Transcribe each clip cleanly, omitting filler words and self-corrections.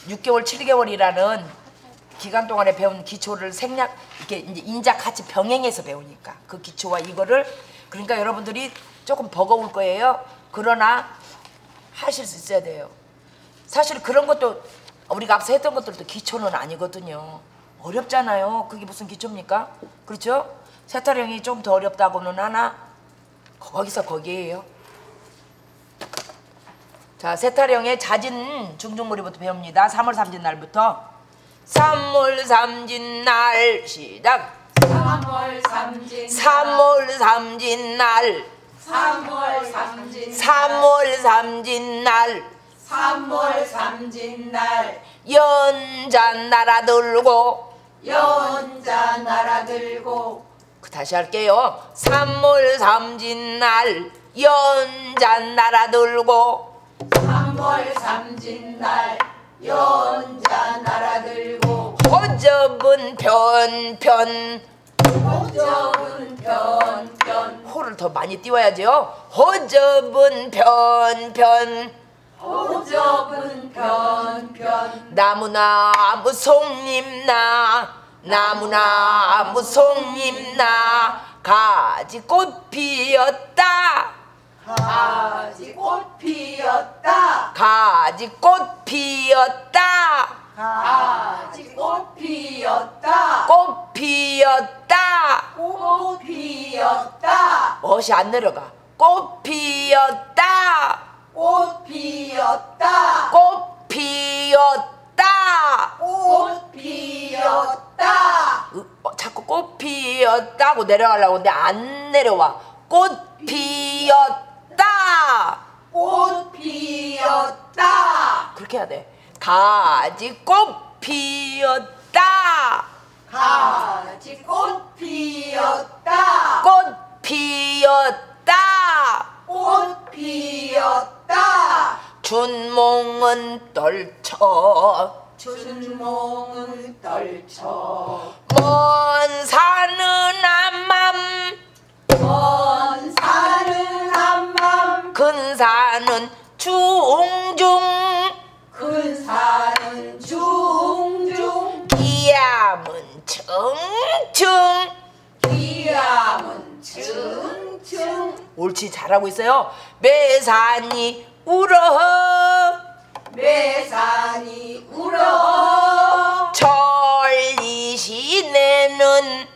6개월, 7개월이라는 기간 동안에 배운 기초를 생략, 이렇게 이제 인자 같이 병행해서 배우니까 그 기초와 이거를 그러니까 여러분들이 조금 버거울 거예요. 그러나 하실 수 있어야 돼요. 사실 그런 것도 우리가 앞서 했던 것들도 기초는 아니거든요. 어렵잖아요. 그게 무슨 기초입니까? 그렇죠? 세타령이 좀 더 어렵다고는 하나 거기서 거기에요. 자, 세타령의 자진 중중무리부터 배웁니다. 3월 삼진날부터. 3월 삼진날 시작. 3월 삼진날 3월 삼진날 3월 삼진날 3월 삼진날 3월 삼진날 연잔 날아들고 연자 날아들고 다시 할게요. 3월 삼진날 연잔 날아들고 3월 삼진날 연자 날아들고 호접은 편편 호접은 편편 호를 더 많이 띄워야죠. 호접은 편편 호접은 편편 나무나무 송잎나 나무나무 송잎나 가지꽃 피었다 가지꽃 피었다 가지꽃 피었다 가지꽃 피었다 꽃 피었다 꽃 피었다 멋이 안 내려가. 꽃 피었다 꽃 피었다 꽃 피었다 꽃 피었다 자꾸 꽃 피었다고 내려가려고 하는데 안 내려와. 꽃 피었다 꽃 피었다 그렇게 해야 돼. 가지꽃 피었다 가지꽃 피었다 꽃 피었다 꽃 피었다 춘몽은 떨쳐 춘몽은 떨쳐 먼 산은 암맘 먼 산은 암맘 큰 산은 중중 큰 산은 중중 기암은 청청 기암은 층층 옳지 잘하고 있어요. 매산이 울어 매산이 울어 천리시내는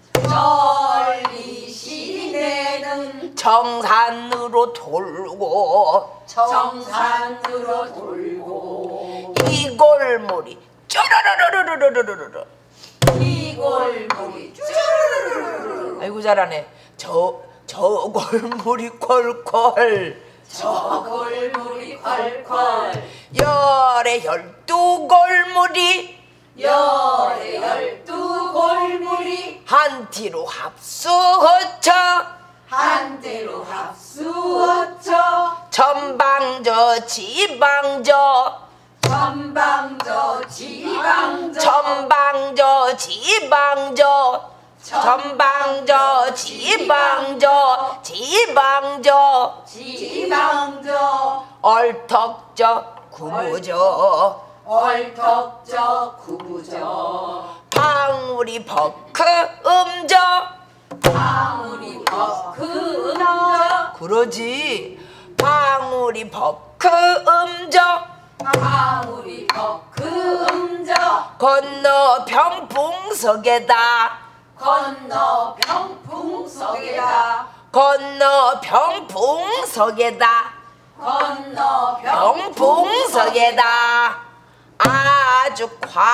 천리 시내는 정산으로 돌고 정산으로 돌고 이 골물이 쪼르르르르르르르르 이 골물이 쭈르르르르 아이고 잘하네. 저 골물이 콸콸 저 골물이 콸콸 열에 12골물이 열에 12골물이 한 티로 합수허쳐 한대로 합수어쳐 전방저 지방저 전방저 지방저 전방저 지방저 전방저 지방저 지방저 지방저 얼턱저 구부저 얼턱저 구부저 방울이 버크 음저 방울이 버크 음저 그러지 방울이 버크 음저 방울이 버크 음저 건너 병풍석에다 건너 병풍석에다 건너 병풍석에다 건너 병풍석에다 아주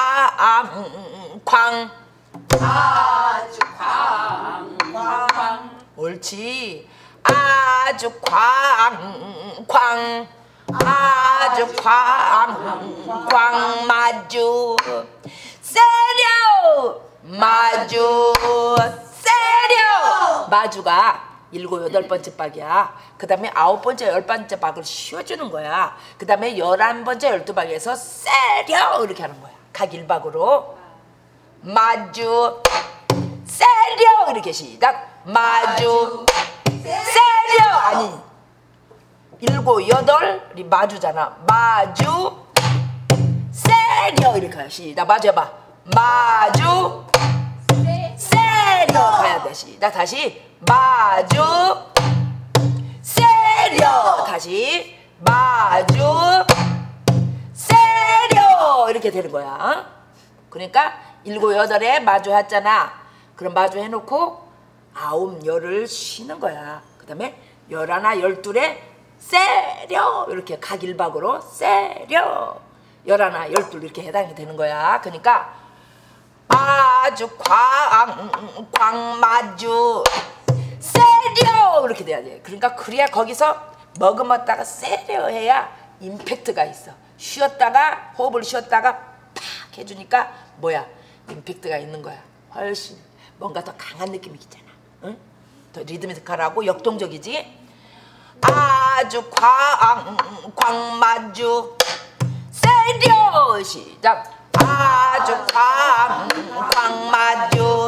쾅쾅 아주 쾅쾅 옳지 아주 쾅쾅 아주 쾅쾅 마주 세려 마주 세려 마주가 7, 8번째 박이야. 그 다음에 9번째, 10번째 박을 씌워주는 거야. 그 다음에 11번째, 12박에서 세려 이렇게 하는 거야. 각 1박으로 마주 세려 이렇게 시작. 마주 세려 아니 7, 8이 마주잖아. 마주 세려 세려 이렇게 가요. 시작. 마주 해봐. 마주 세려 가야 돼. 시작. 다시 마주 세려. 다시 마주 세려 이렇게 되는 거야. 그러니까 7, 8에 마주 했잖아. 그럼 마주 해놓고 9, 10을 쉬는 거야. 그 다음에 11, 12에 세려 이렇게 각일박으로 세려 11, 12 이렇게 해당이 되는 거야. 그러니까 아주 광마주 세려 이렇게 돼야 돼. 그러니까 그래야 거기서 머금었다가 세려 해야 임팩트가 있어. 쉬었다가 호흡을 쉬었다가 팍 해주니까 뭐야 임팩트가 있는 거야. 훨씬 뭔가 더 강한 느낌이 있잖아. 응? 더 리드미컬하고 역동적이지. 아주 광마주 세려 시작. 아주 광마주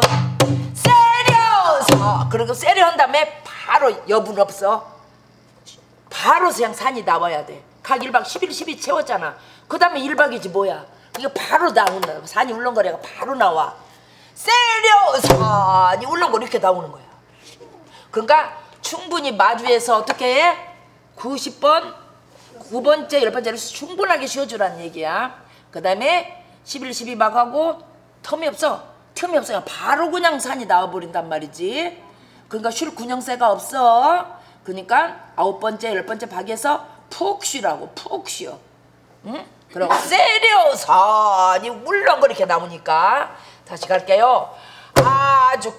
세려서 그리고 세려 한 다음에 바로 여분 없어. 바로 그냥 산이 나와야 돼. 각 1박 10일 12 채웠잖아. 그 다음에 1박이지 뭐야. 이거 바로 나온다. 산이 울렁거리가 바로 나와. 세려 산이 울렁거리 이렇게 나오는 거야. 그러니까 충분히 마주에서 어떻게 해? 90번 9번째 10번째를 충분하게 쉬어주라는 얘기야. 그 다음에 11, 12막 하고 텀이 없어. 그냥 바로 그냥 산이 나와버린단 말이지. 그러니까 쉴 균형세가 없어. 그러니까 9번째 10번째 박에서 푹 쉬라고. 푹 쉬어. 응? 그리고 세려 산이 울렁거리 이렇게 나오니까 다시 갈게요. 아주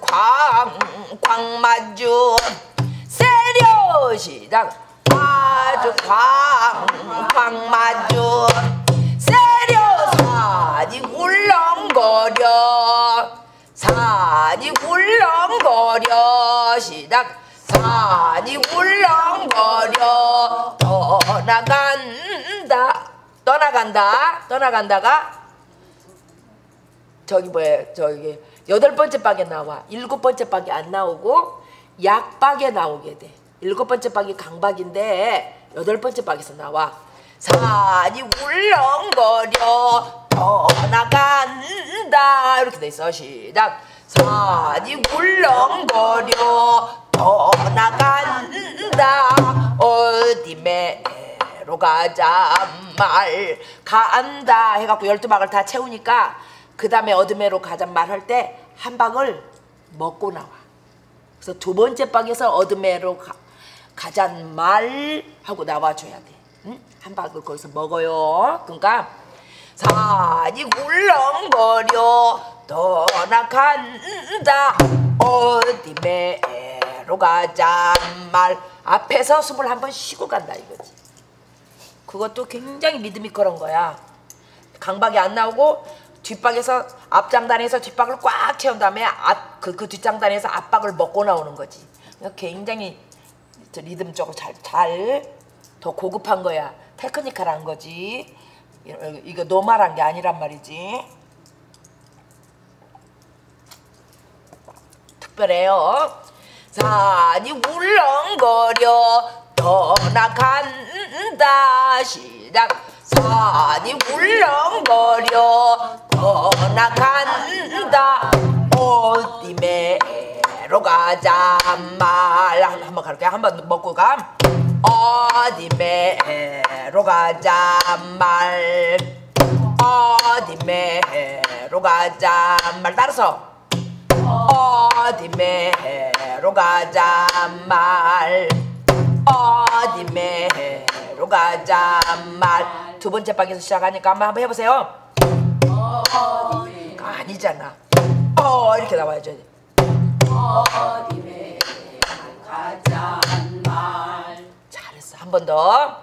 광마주 세려 시작. 아주 광마주 세려 산이 울렁거려 시작. 산이 울렁거려 떠나간다가 저기 뭐야 저기 8번째 박에 나와. 7번째 박이 안 나오고 약박에 나오게 돼. 7번째 박이 강박인데 8번째 박에서 나와. 산이 울렁거려 떠나간다 이렇게 돼 있어. 시작. 산이 울렁거려 떠나간다 어디 매로 가자 말 간다 해갖고 12박을 다 채우니까 그 다음에 어둠에로 가자 말 할 때 한 박을 먹고 나와. 그래서 2번째 박에서 어둠에로 가잔 말 하고 나와줘야 돼. 응? 한 박을 거기서 먹어요. 그러니까 산이 울렁거려 떠나간다 어디 매로 가잔 말 앞에서 숨을 한번 쉬고 간다 이거지. 그것도 굉장히 리드미컬한 거야. 강박이 안 나오고 뒷박에서 앞장단에서 뒷박을 꽉 채운 다음에 그 뒷장단에서 앞박을 먹고 나오는 거지. 굉장히 리듬적으로 잘 더 고급한 거야. 테크니컬한 거지. 이거 노멀한 게 아니란 말이지. 특별해요. 산이 울렁거려 떠나간다 시작. 산이 울렁거려 떠나간다 어디 매로 가자 말 한번 갈게요. 한번 먹고 가. 어디 매로 가자 말 어디 매로 가자 말 따라서 어디 매로 가자 말 어디 매로 가자 말 2번째 박에서 시작하니까 한번 해보세요. 아니잖아. 이렇게 나와야죠. 어디 매로 가자 말 잘했어. 한 번 더.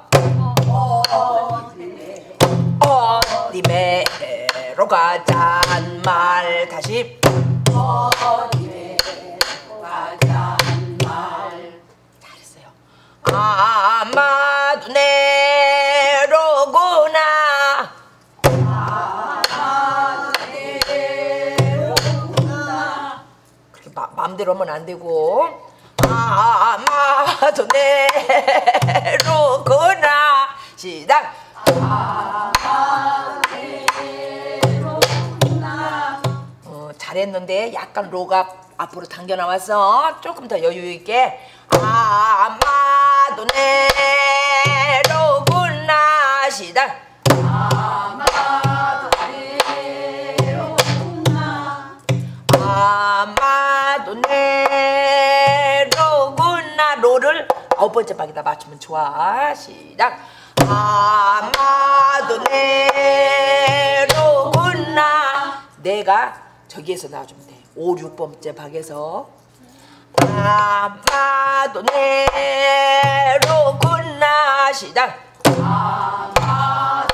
어디 매로 가자 말 다시. 어디 매로 가자 말 잘했어요. 아마도 내로구나. 그렇게 마음대로 하면 안 되고. 아마도 내로구나. 시작. 아마도 잘했는데 약간 로가 앞으로 당겨 나와서 조금 더 여유 있게 아마도 내 로구나 시작 아마도 내로구나 아마도 내 로구나 로를 9번째 박에다 맞추면 좋아 시작 아마도 내 로구나 내가 저기에서 나와주면 돼 5, 6번째 박에서 아마도 내 로구나 시작 아마도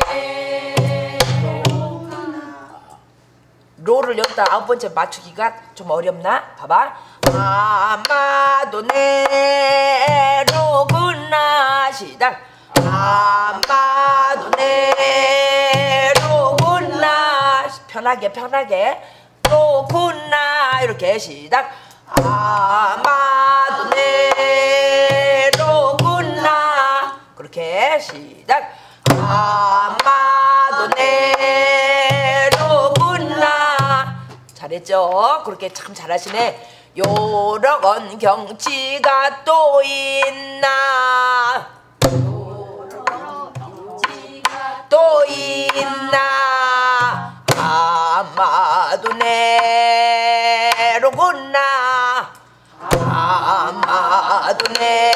내로구나 로를 여기다 9번째 맞추기가 좀 어렵나? 봐봐 아마도 내 로구나 시작 아마도 내 로구나 편하게 로구나 이렇게 시작 아마도 내 로구나 그렇게 시작 아마도 내 로구나 잘했죠? 그렇게 참 잘하시네 요런 경치가 또 있나 또 있나 아마도 내로구나 아마도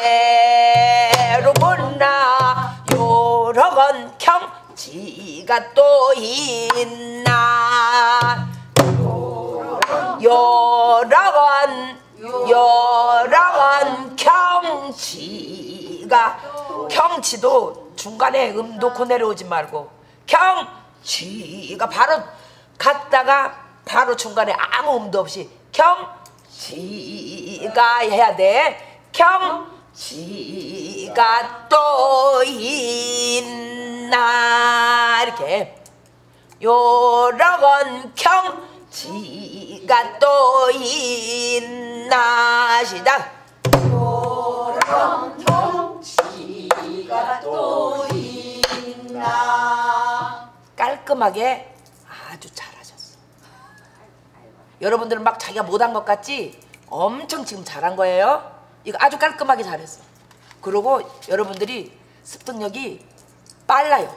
내로구나 요런 경치가 또 있나 요런 경치가 경치도 중간에 놓고 내려오지 말고 경치가 바로 갔다가 바로 중간에 아무 음도 없이 경치가 해야 돼 경치가 또 있나 이렇게 요런 경치가 또 있나 시작 요런 경치가 또 있나 깔끔하게 아주 잘하셨어. 여러분들은 막 자기가 못한 것 같지? 엄청 지금 잘한 거예요. 이거 아주 깔끔하게 잘했어. 그리고 여러분들이 습득력이 빨라요.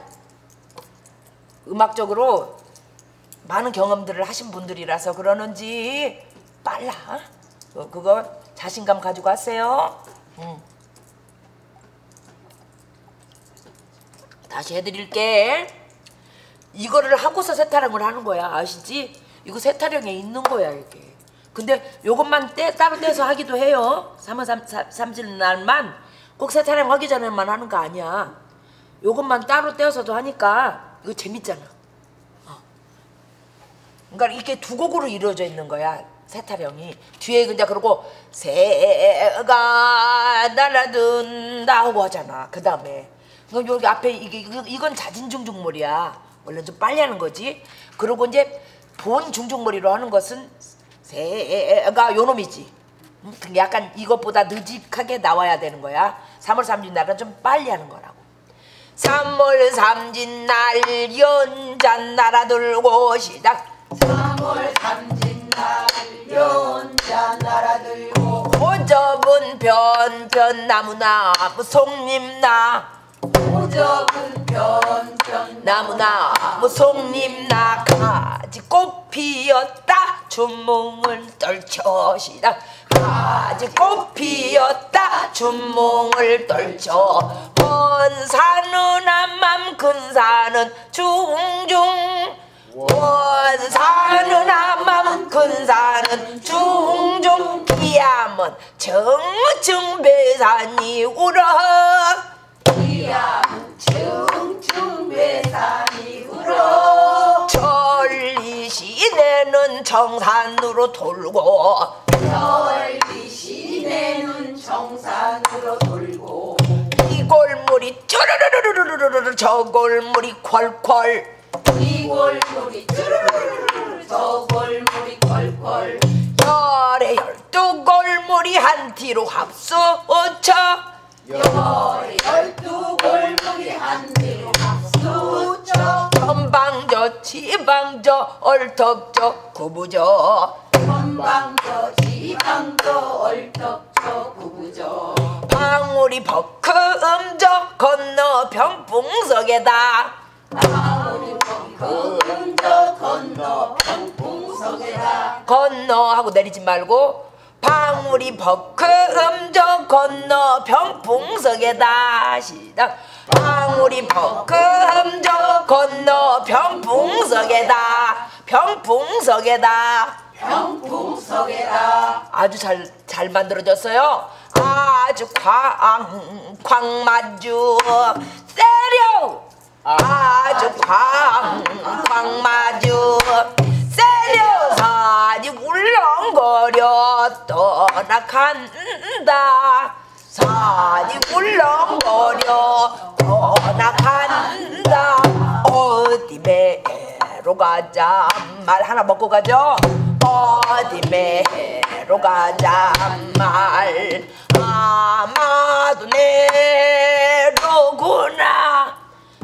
음악적으로 많은 경험들을 하신 분들이라서 그러는지 빨라. 그거 자신감 가지고 하세요. 다시 해드릴게. 이거를 하고서 세타령을 하는 거야. 아시지? 이거 세타령에 있는 거야 이렇게. 근데 요것만 따로 떼서 하기도 해요. 3월 3일 날만 꼭 세타령 하기 전에만 하는 거 아니야. 요것만 따로 떼어서도 하니까 이거 재밌잖아. 그러니까 이렇게 두 곡으로 이루어져 있는 거야 세타령이. 뒤에 이제 그러고 새가 날아든다 하고 하잖아. 그 다음에 여기 앞에 이건 자진중중몰이야. 원래 좀 빨리 하는 거지. 그리고 이제 본 중중몰이로 하는 것은 새가 요놈이지. 약간 이것보다 느직하게 나와야 되는 거야. 3월 3일 날은 좀 빨리 하는 거라고. 3월 3일 날 연잔 날아들고 시작 3월 3일 날 연잔 날아들고 오접은 변변 나무나무 송림나 오접은 변변 나무나무 송림나 가지 꽃 피었다 춘몽을 떨쳐 시작 가지 꽃 피었다 춘몽을 떨쳐 먼 산은 암맘 큰 산은 중중 먼 산은 암맘 큰 산은 중중 이야먼 청청 배산이 울어 이야문 청청 배산이 울어 천리 시내는 정산으로 돌고 천리 시내는 정산으로 돌고 이 골물이 쪼르르르르르르르 저 골물이 콸콸 이 골물이 쭈르르르 저 골물이 콸콸 열에 12골물이 한 티로 합수쳐 열에 12골물이 한 뒤로 합수쳐 전방저 지방저 얼턱저 구부저 건방져 지방져 얼떡져 구부져 방울이 버크음저 건너 병풍석에다 방울이 버크음저 건너 병풍석에다 건너 하고 내리지 말고 방울이 버크음저 건너 병풍석에다 시작 방울이 버크음저 건너 병풍석에다 병풍석에다 병풍석에다 아주 잘 만들어졌어요. 아주 광마주 세려 아주 광마주 세려 산이 울렁거려 떠나간다 산이 울렁거려 떠나간다 어디 매로 가자 말 하나 먹고 가죠. 어디 매로 가자 말 아마도 내로구나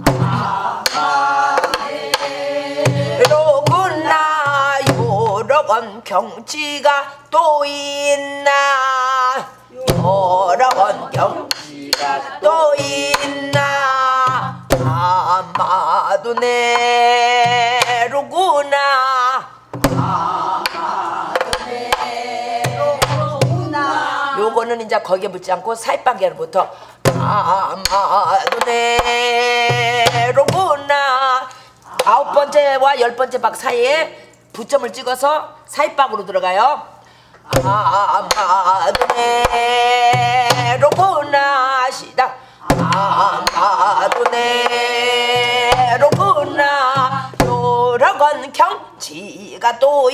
내로구나 여러 번 경치가 또 있나 여러 번 경치가 또 있나 아마도 내로구나 요거는 이제 거기에 붙지 않고 사이방개로부터 아마도 내로구나 9번째와 10번째 박 사이에 부점을 찍어서 사이방으로 들어가요. 아마도 내로구나 시작 아마도 내로구나 여러 건 경치가 또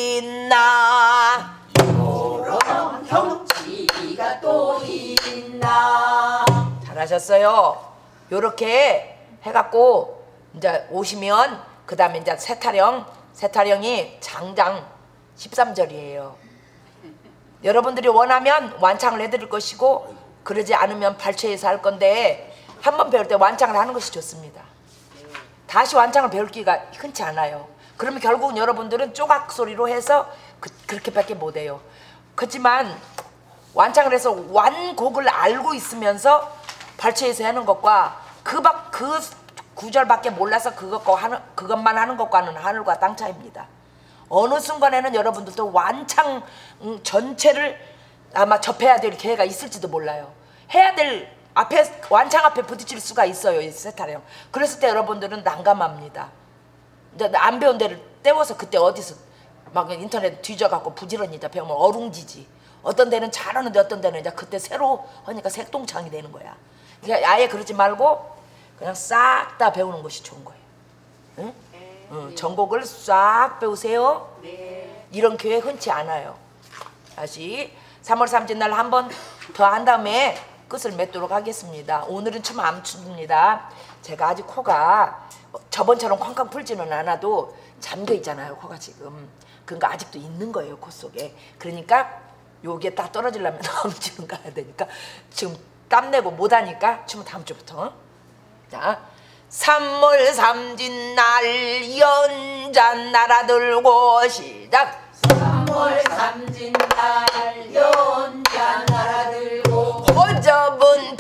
있나 여러 건 경치가 또 있나 잘하셨어요. 요렇게 해갖고 이제 오시면 그 다음에 이제 세타령이 장장 13절이에요. 여러분들이 원하면 완창을 해드릴 것이고 그러지 않으면 발췌해서 할 건데 한번 배울 때 완창을 하는 것이 좋습니다. 다시 완창을 배울 기회가 흔치 않아요. 그러면 결국은 여러분들은 쪼각 소리로 해서 그렇게밖에 못해요. 그렇지만 완창을 해서 완곡을 알고 있으면서 발췌해서 하는 것과 그 구절밖에 몰라서 그것만 하는 것과는 하늘과 땅 차이입니다. 어느 순간에는 여러분들도 완창 전체를 아마 접해야 될 기회가 있을지도 몰라요. 해야 될 앞에 완창 앞에 부딪힐 수가 있어요. 이 세타령. 그랬을 때 여러분들은 난감합니다. 이제 안 배운 데를 떼워서 그때 어디서 막 인터넷 뒤져갖고 부지런히 배우면 어룽지지. 어떤 데는 잘하는데 어떤 데는 이제 그때 새로 하니까 색동창이 되는 거야. 그러니까 아예 그러지 말고 그냥 싹 다 배우는 것이 좋은 거예요. 응? 전곡을 싹 배우세요. 네. 이런 기회 흔치 않아요. 다시 3월 3일 날 한 번 더 한 다음에 끝을 맺도록 하겠습니다. 오늘은 춤 안 춥니다. 제가 아직 코가 저번처럼 쾅쾅 풀지는 않아도 잠겨 있잖아요. 코가 지금. 그러니까 아직도 있는 거예요. 코 속에. 그러니까 요게 딱 떨어지려면 다음 주는 가야 되니까 지금 땀내고 못하니까 춤은 다음 주부터. 자, 3월 3진 날 연잔 날아들고 시작 3월 3진날 연잔 날아들고 호접은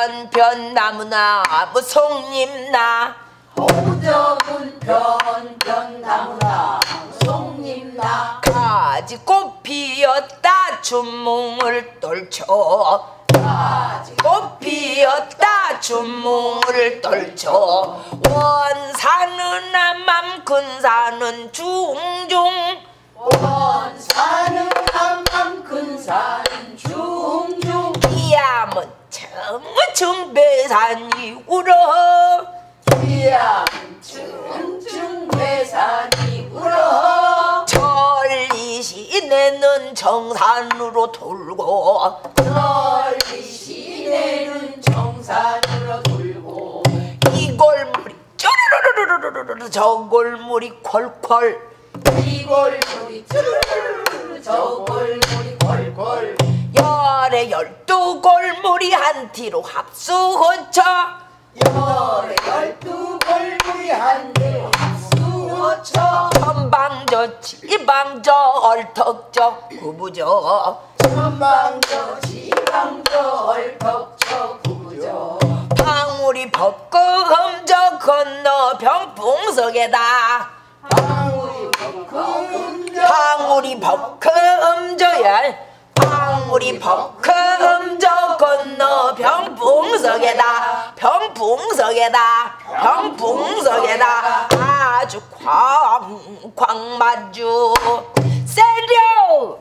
변나무나무 송잎나 호접은 변나무나 송잎나 가지 꽃 피었다 춘몽을 떨쳐 꽃 피었다 춘몽을 떨쳐 원산은 암암 근산은 중중 원산은 암암 근산은 중중 이암은 청청배산이 울어 이암은 청청배산이 울어 천리시내는 정산으로 돌고 시내는 정산으로 돌고 이 골물이 쪼르르르르르르 저 골물이 콸콸 이 골물이 쭈르르르 저 골물이 콸콸 열에 12골물이 한 티로 합수허쳐 열에 12골물이 한 대로 합수허쳐 거쳐 천방저 지방저 얼턱저 구부저 천방저 지방저 얼턱저 구부저 방울이 벗고 흠저 건너 병풍석에다 방울이 벙금저 방울이 벗고 흠저야 방울이 벗고 흠저 건너 병풍석에다 병풍석에다 병풍석에다 아주 쾅쾅 맞주 세려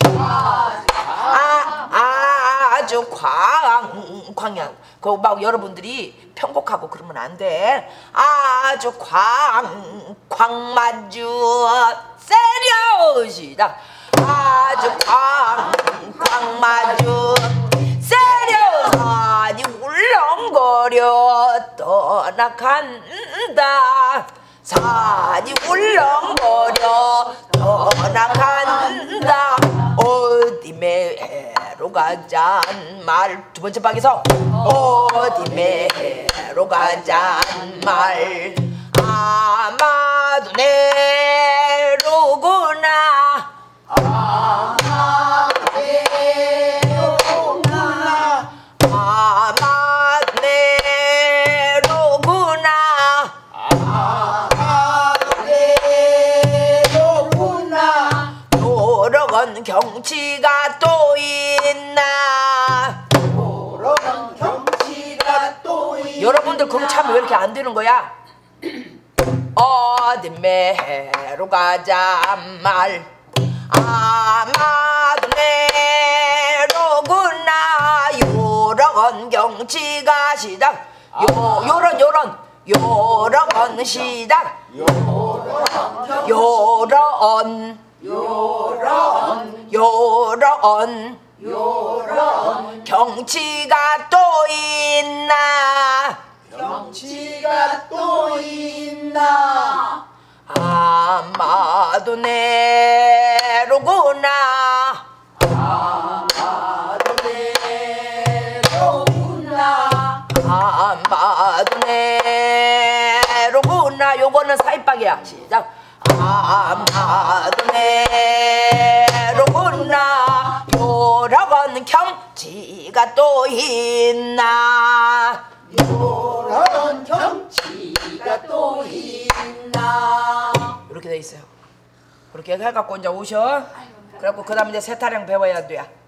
아주 쾅쾅이야. 그거 막 여러분들이 편곡하고 그러면 안 돼. 아주 쾅쾅 맞주 세려 시작. 아주 쾅쾅 맞주 세려 산이 울렁거려 떠나간다. 산이 울렁거려 떠나간다. 어디 매로 가잔 말. 두 번째 방에서 어디 매로 가잔 말. 아마도 내로구나 아마도 내로구나 아마도 내로구나 아마도 내로구나 요런 경치가 또 있나. 요런 경치가 또 있나. 여러분들 그럼 참 왜 이렇게 안 되는 거야? 어디 매로 가자 말. 아마도 내로구나 요런 경치가 시작. 요런 시작. 요런 경치가 또 있나. 경치가 또 있나. 아마도 내로구나 아마도 내로구나 아마도 내로구나. 요거는 사이박이야. 시작. 아마도 내로구나 요런 경치가 또 있나. 요런 경치가 또 있나. 이렇게 돼 있어요. 그렇게 해갖고 이제 오셔. 그래갖고 그 다음에 이제 세타령 배워야 돼.